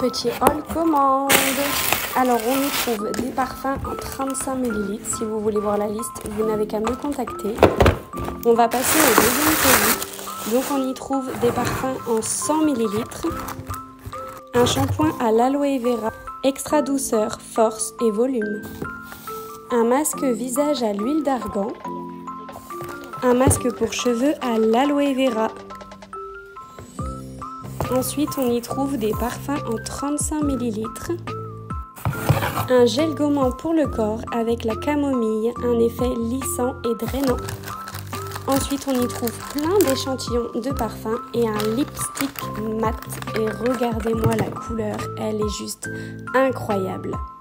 petit hall commande. Alors on y trouve des parfums en 35 ml. Si vous voulez voir la liste, vous n'avez qu'à me contacter. On va passer au deuxième colis. Donc on y trouve des parfums en 100 ml. Un shampoing à l'aloe vera, extra douceur, force et volume. Un masque visage à l'huile d'argan. Un masque pour cheveux à l'aloe vera. Ensuite, on y trouve des parfums en 35 ml. Un gel gommant pour le corps avec la camomille, un effet lissant et drainant. Ensuite, on y trouve plein d'échantillons de parfums et un lipstick mat. Et regardez-moi la couleur, elle est juste incroyable.